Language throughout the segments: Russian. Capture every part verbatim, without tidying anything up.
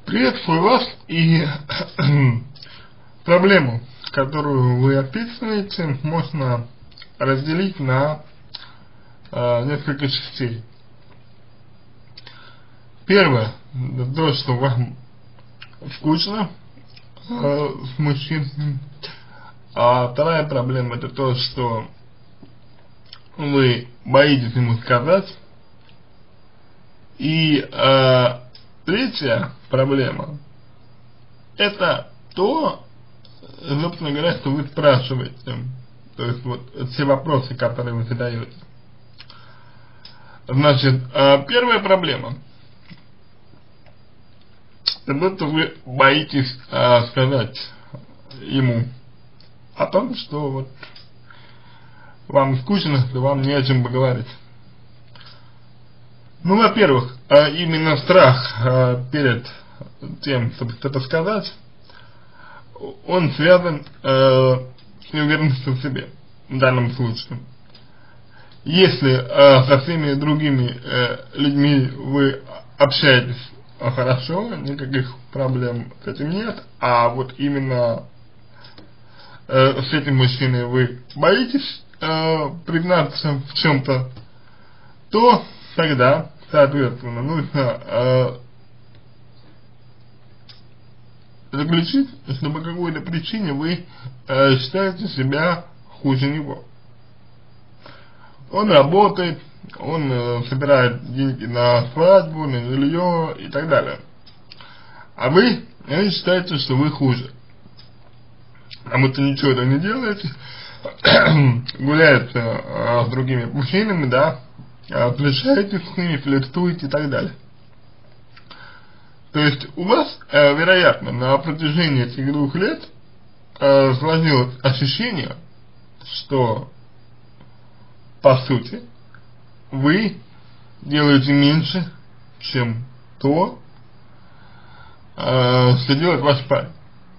Приветствую вас, и проблему, которую вы описываете, можно разделить на э, несколько частей. Первое, то, что вам скучно э, с мужчиной, а вторая проблема, это то, что вы боитесь ему сказать, и э, третья проблема, это то, собственно говоря, что вы спрашиваете, то есть вот все вопросы, которые вы задаете. Значит, э, первая проблема, это что вы боитесь э, сказать ему о том, что вот вам скучно, что вам не о чем поговорить. Ну, во-первых, именно страх э, перед тем, чтобы что-то сказать, он связан э, с неуверенностью в себе в данном случае. Если э, со всеми другими э, людьми вы общаетесь э, хорошо, никаких проблем с этим нет, а вот именно э, с этим мужчиной вы боитесь э, признаться в чем-то, то тогда, соответственно, нужно э, заключить, что по какой-то причине вы э, считаете себя хуже него. Он работает, он э, собирает деньги на свадьбу, на жилье и так далее. А вы э, считаете, что вы хуже. Потому что ничего этого не делаете, гуляете э, с другими мужчинами, да, встречаетесь с ними, флиртуете и так далее. То есть у вас, э, вероятно, на протяжении этих двух лет э, сложилось ощущение, что по сути вы делаете меньше, чем то, э, что делает ваш парень.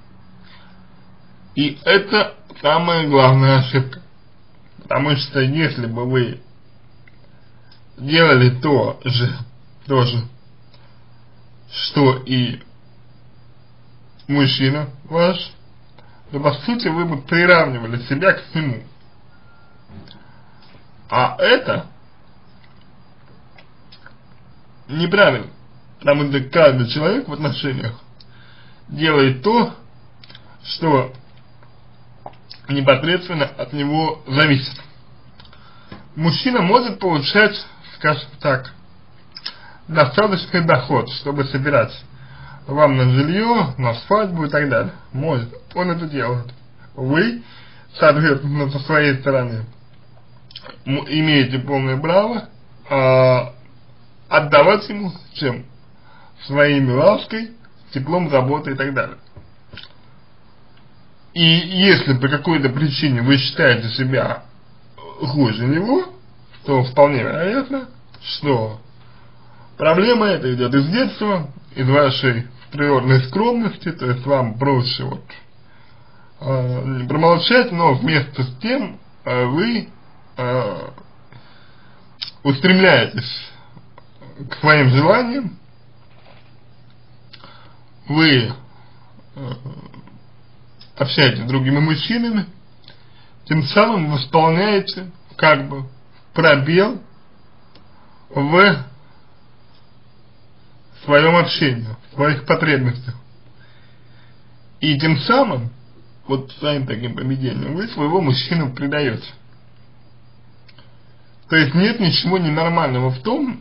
И это самая главная ошибка. Потому что если бы вы делали то же, то же, что и мужчина ваш, то по сути вы бы приравнивали себя к нему. А это неправильно, потому что каждый человек в отношениях делает то, что непосредственно от него зависит. Мужчина может получать, скажем так, достаточный доход, чтобы собирать вам на жилье, на свадьбу и так далее. Может, он это делает. Вы, соответственно, со своей стороны имеете полное право э, отдавать ему чем? Своими лаской, теплом, заботой и так далее. И если по какой-то причине вы считаете себя хуже него, то вполне вероятно, что проблема эта идет из детства, из вашей природной скромности, то есть вам проще вот э, промолчать, но вместо с тем э, вы э, устремляетесь к своим желаниям, вы э, общаетесь с другими мужчинами, тем самым восполняете как бы пробел в своем общении, в своих потребностях. И тем самым, вот своим таким поведением, вы своего мужчину предаете. То есть нет ничего ненормального в том,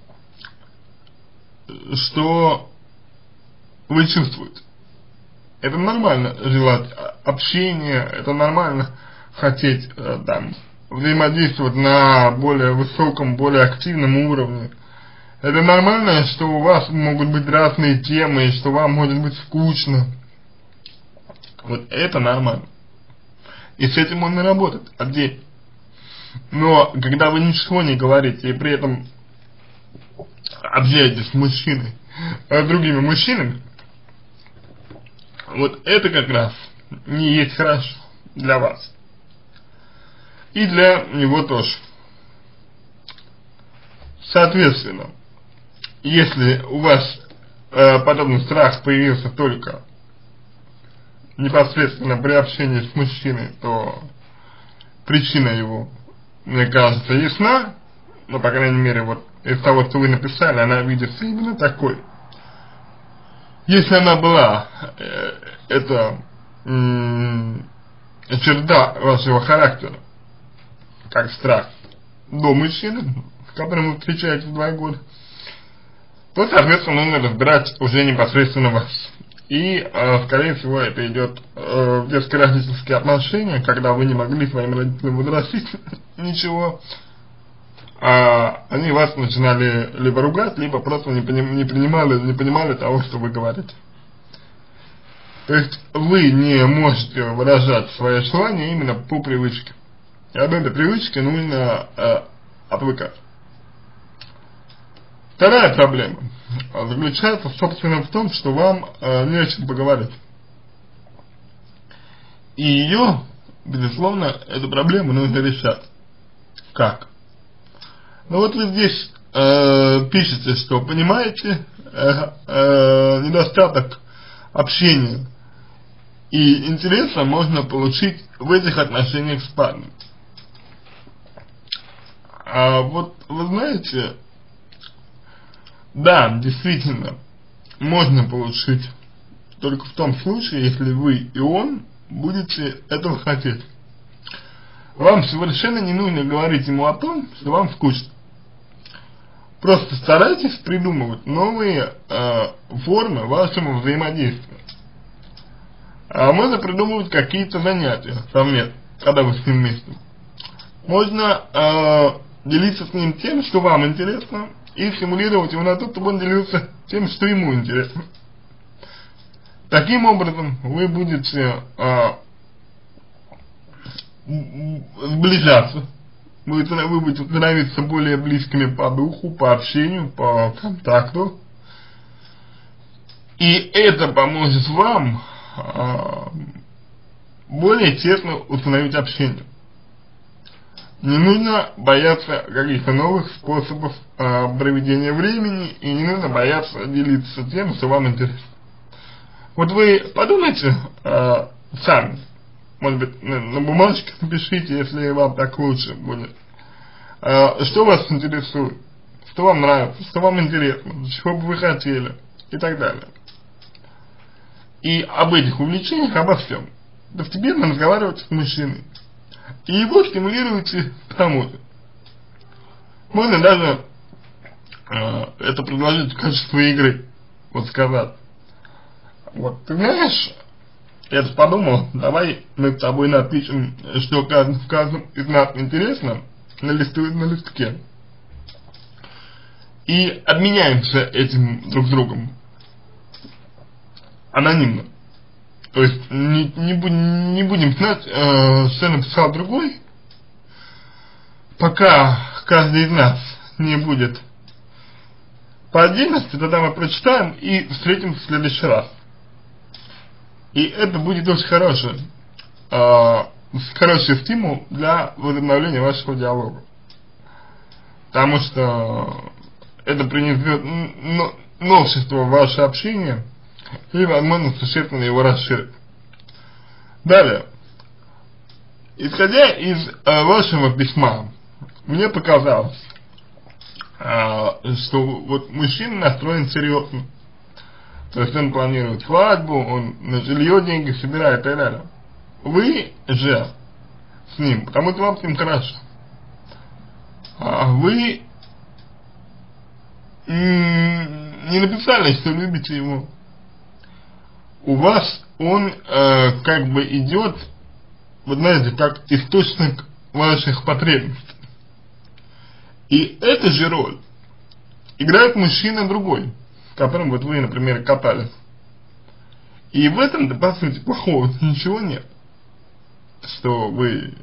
что вы чувствуете. Это нормально желать общения, это нормально хотеть э, там взаимодействовать на более высоком, более активном уровне. Это нормально, что у вас могут быть разные темы, и что вам может быть скучно. Вот это нормально. И с этим можно работать отдельно. Но когда вы ничего не говорите, и при этом общаетесь с мужчиной, с другими мужчинами, вот это как раз не есть хорошо для вас. И для него тоже. Соответственно, если у вас э, подобный страх появился только непосредственно при общении с мужчиной, то причина его, мне кажется, ясна, но, по крайней мере, вот из того, что вы написали, она видится именно такой. Если она была, э, это м- черта вашего характера, как страх до мужчины, с которым вы встречаетесь два года, то, соответственно, нужно разбирать уже непосредственно вас. И, э, скорее всего, это идет э, в детско-родительские отношения, когда вы не могли своим родителям возрастить ничего, а они вас начинали либо ругать, либо просто не, поним, не, принимали, не понимали того, что вы говорите. То есть вы не можете выражать свои желания именно по привычке. И от этой привычки нужно э, отвыкать. Вторая проблема заключается, собственно, в том, что вам э, не о чем поговорить. И ее, безусловно, эту проблему нужно решать. Как? Ну вот вы здесь э, пишете, что понимаете э, э, недостаток общения и интереса можно получить в этих отношениях с парнем. А вот вы знаете, да, действительно, можно получить только в том случае, если вы и он будете этого хотеть. Вам совершенно не нужно говорить ему о том, что вам скучно. Просто старайтесь придумывать новые э, формы вашего взаимодействия. А можно придумывать какие-то занятия совместно, когда вы с ним вместе. Можно э, делиться с ним тем, что вам интересно, и стимулировать его на то, чтобы он делился тем, что ему интересно. Таким образом, вы будете э, сближаться. Вы, вы будете становиться более близкими по духу, по общению, по контакту. И это поможет вам э, более тесно установить общение. Не нужно бояться каких-то новых способов э, проведения времени, и не нужно бояться делиться тем, что вам интересно. Вот вы подумайте э, сами. Может быть, на, на бумажке напишите, если вам так лучше будет. Э, что вас интересует, что вам нравится, что вам интересно, чего бы вы хотели и так далее. И об этих увлечениях, обо всем постепенно разговаривать с мужчиной. И его стимулируете к тому же. Можно даже э, это предложить в качестве игры. Вот сказать. Вот, ты знаешь, я подумал, давай мы с тобой напишем, что в каждом из нас интересно, на, листу, на листке. И обменяемся этим друг с другом. Анонимно. То есть не, не, будем, не будем знать, э, что написал другой, пока каждый из нас не будет по отдельности, тогда мы прочитаем и встретимся в следующий раз. И это будет очень хороший, э, хороший стимул для возобновления вашего диалога. Потому что это принесет новшество в ваше общение и, возможно, существенно его расширить. Далее. Исходя из э, вашего письма, мне показалось, э, что вот мужчина настроен серьезно. То есть он планирует свадьбу, он на жилье деньги собирает и так далее. Вы же с ним, потому что вам с ним хорошо. А вы не написали, что любите его. У вас он э, как бы идет, вы знаете, как источник ваших потребностей. И эту же роль играет мужчина другой, с которым вот вы, например, катались. И в этом-то, по сути, плохого ничего нет. Что вы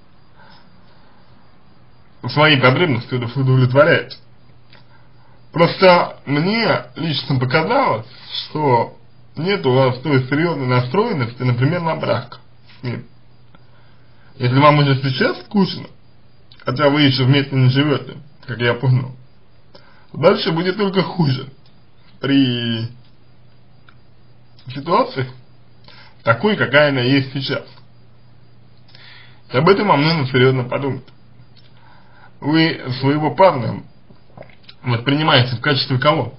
свои потребности удовлетворяете. Просто мне лично показалось, что нет у вас той серьезной настроенности, например, на брак. Нет. Если вам уже сейчас скучно, хотя вы еще вместе не живете, как я понял, дальше будет только хуже при ситуации такой, какая она есть сейчас. И об этом вам нужно серьезно подумать. Вы своего парня воспринимаете в качестве кого?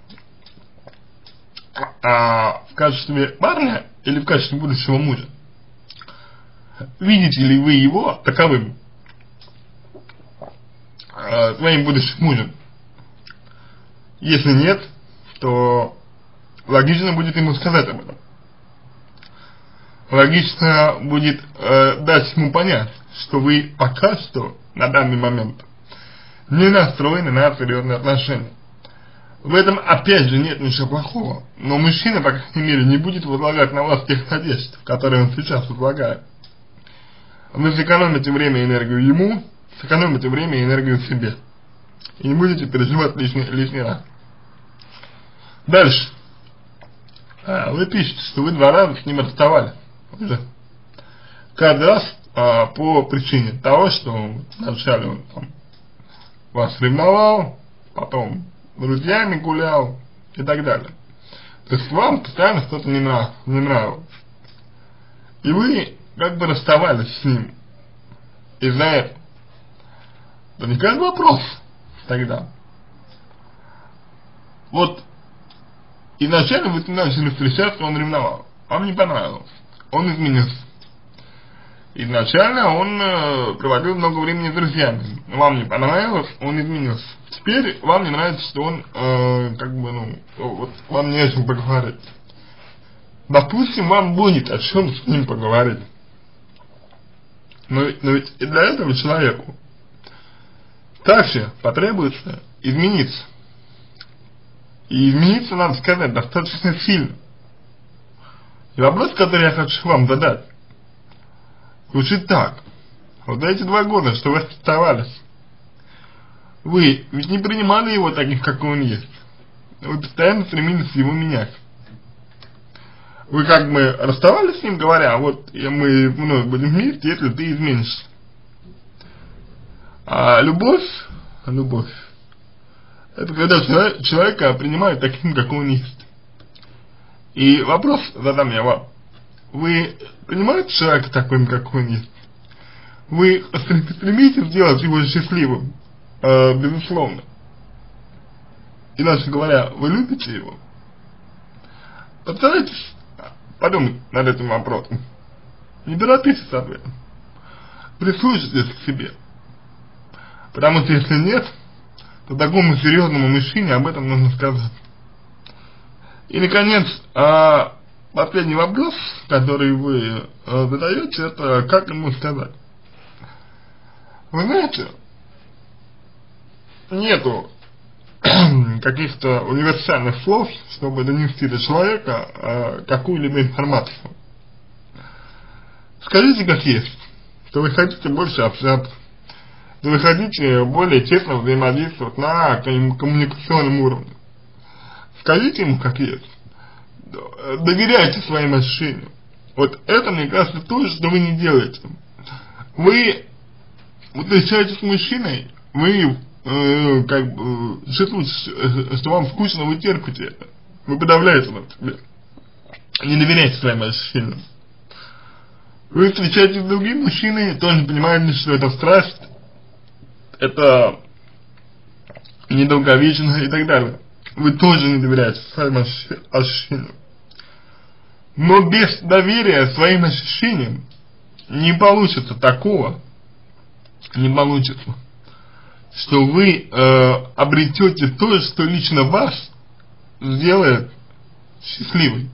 А, в качестве парня или в качестве будущего мужа? Видите ли вы его таковым, а, своим будущим мужем? Если нет, то логично будет ему сказать об этом. Логично будет э, дать ему понять, что вы пока что, на данный момент, не настроены на серьезные отношения. В этом опять же нет ничего плохого, но мужчина, по крайней мере, не будет возлагать на вас тех надежд, которые он сейчас возлагает. Вы сэкономите время и энергию ему, сэкономите время и энергию себе. И не будете переживать лишний, лишний раз. Дальше. А, вы пишете, что вы два раза с ним расставались. Уже. Каждый раз а, по причине того, что вначале он там вас ревновал, потом с друзьями гулял и так далее. То есть вам постоянно что-то не, нрав, не нравилось. И вы как бы расставались с ним из-за этого. Возникает вопрос тогда. Вот изначально вы начали встречаться, он ревновал. Вам не понравилось. Он изменился. Изначально он э, проводил много времени с друзьями. Вам не понравилось, он изменился. Теперь вам не нравится, что он, э, как бы, ну, вот, вам не о чем поговорить. Допустим, вам будет о чем с ним поговорить. Но, но ведь и для этого человеку также потребуется измениться. И измениться, надо сказать, достаточно сильно. И вопрос, который я хочу вам задать, звучит так. Вот за эти два года, что вы расставались, вы ведь не принимали его таким, какой он есть. Вы постоянно стремились его менять. Вы как бы расставались с ним, говоря, вот мы вновь будем вместе, если ты изменишься. А любовь, любовь, это когда человек, человека принимают таким, какой он есть. И вопрос задам я вам. Вы принимаете человека таким, какой он есть? Вы стремитесь сделать его счастливым, э, безусловно. Иначе говоря, вы любите его? Постарайтесь подумать над этим вопросом. Не торопитесь с ответом. Прислушайтесь к себе. Потому что если нет, то такому серьезному мужчине об этом нужно сказать. И, наконец, а, последний вопрос, который вы а, задаете, это как ему сказать. Вы знаете, нету каких-то универсальных слов, чтобы донести до человека а, какую-либо информацию. Скажите как есть, что вы хотите больше общаться, что вы хотите более тесно взаимодействовать на коммуникационном уровне. Скажите ему как есть. Доверяйте своим ощущениям. Вот это, мне кажется, то, что вы не делаете. Вы встречаетесь с мужчиной, вы э, как бы чувствуете, что вам скучно, вы терпите это. Вы подавляете на себе. Не доверяйте своим ощущениям. Вы встречаетесь с другим мужчиной, тоже понимаете, что это страсть, это недолговечно и так далее. Вы тоже не доверяете своим ощущениям. Но без доверия своим ощущениям не получится такого, не получится, что вы э, обретете то, что лично вас сделает счастливой.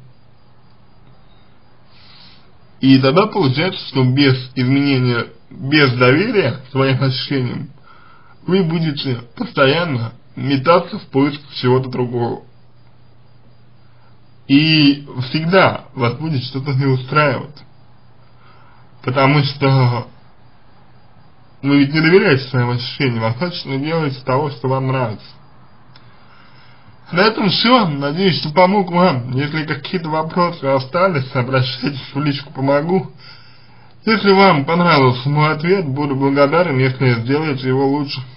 И тогда получается, что без изменения, без доверия своим ощущениям, вы будете постоянно метаться в поисках чего-то другого. И всегда вас будет что-то не устраивать. Потому что вы ведь не доверяете своим ощущениям, а точно делаете того, что вам нравится. На этом все. Надеюсь, что помог вам. Если какие-то вопросы остались, обращайтесь в личку, помогу. Если вам понравился мой ответ, буду благодарен, если сделаете его лучше.